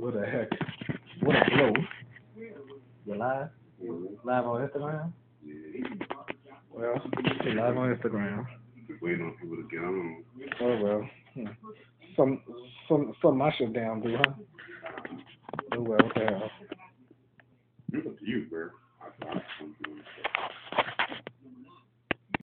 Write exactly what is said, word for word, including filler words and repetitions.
What the heck? What a blow. You live? Mm-hmm. Live on Instagram? Yeah. Well, you live on Instagram. Just waiting on people to get on. Oh well. Hmm. Some some some I should damn do, huh? Oh well, what the hell? It's up to you, bro. I, I,